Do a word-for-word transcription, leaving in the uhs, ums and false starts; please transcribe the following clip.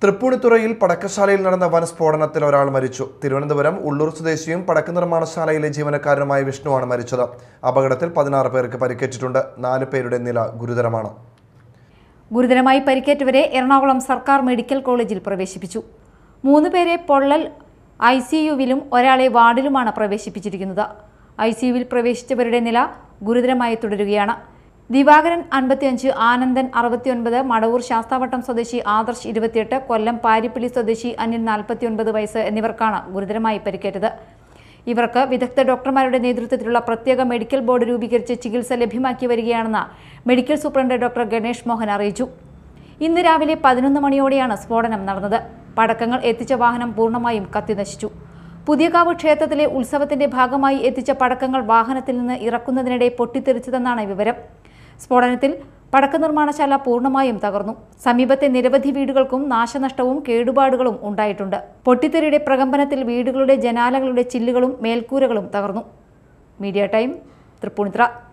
തൃപ്പൂണിത്തുറയിൽ പടക്കശാലയിൽ നടന്ന വൻ സ്ഫോടനത്തിൽ ഒരാൾ മരിച്ചു. തിരുവനന്തപുരം ഉള്ളൂർ സ്വദേശിയും പടക്ക നിർമ്മാണശാലയിലെ ജീവനക്കാരനുമായ വിഷ്ണുവാണ് മരിച്ചത്. അപകടത്തിൽ പതിനാറ് പേർക്ക് പരിക്കേറ്റിട്ടുണ്ട്. നാല് പേരുടെ നില ഗുരുതരമാണ്. ഗുരുതരമായി പരിക്കേറ്റവരെ എറണാകുളം സർക്കാർ മെഡിക്കൽ കോളേജിൽ പ്രവേശിപ്പിച്ചു. മൂന്ന് പേരെ പൊള്ളൽ ഐ സി യുവിലും ഒരാളെ വാർഡിലുമാണ് പ്രവേശിപ്പിച്ചിരിക്കുന്നത്. ഐ സി യുവിൽ പ്രവേശിച്ചവരുടെ നില ഗുരുതരമായി തുടരുകയാണ്. ദിവാകരൻ അൻപത്തിയഞ്ച്, ആനന്ദൻ അറുപത്തിയൊൻപത്, മടവൂർ ശാസ്താവട്ടം സ്വദേശി ആദർശ് ഇരുപത്തിയെട്ട്, കൊല്ലം പാരിപ്പള്ളി സ്വദേശി അനിൽ നാൽപ്പത്തിയൊൻപത് വയസ്സ് എന്നിവർക്കാണ് ഗുരുതരമായി പരിക്കേറ്റത്. ഇവർക്ക് വിദഗ്ധ ഡോക്ടർമാരുടെ നേതൃത്വത്തിലുള്ള പ്രത്യേക മെഡിക്കൽ ബോർഡ് രൂപീകരിച്ച് ചികിത്സ ലഭ്യമാക്കി വരികയാണെന്ന് medical superintendent doctor Ganesh Mohan അറിയിച്ചു. ഇന്ന് രാവിലെ പതിനൊന്ന് മണിയോടെയാണ് സ്ഫോടനം നടന്നത്. പടക്കങ്ങൾ എത്തിച്ച വാഹനം പൂർണ്ണമായും കത്തിനശിച്ചു. പുതിയകാവ് ക്ഷേത്രത്തിലെ ഉത്സവത്തിന്റെ ഭാഗമായി എത്തിച്ച പടക്കങ്ങൾ വാഹനത്തിൽ നിന്ന് ഇറക്കുന്നതിനിടെ പൊട്ടിത്തെറിച്ചതെന്നാണ് വിവരം. സ്ഫോടനത്തിൽ പടക്ക നിർമ്മാണശാല പൂർണ്ണമായും തകർന്നു. സമീപത്തെ നിരവധി വീടുകൾക്കും നാശനഷ്ടവും കേടുപാടുകളും ഉണ്ടായിട്ടുണ്ട്. പൊട്ടിത്തെറിയുടെ പ്രകമ്പനത്തിൽ വീടുകളുടെ ജനാലകളുടെ ചില്ലുകളും മേൽക്കൂരകളും തകർന്നു. Media time, Tripunithura.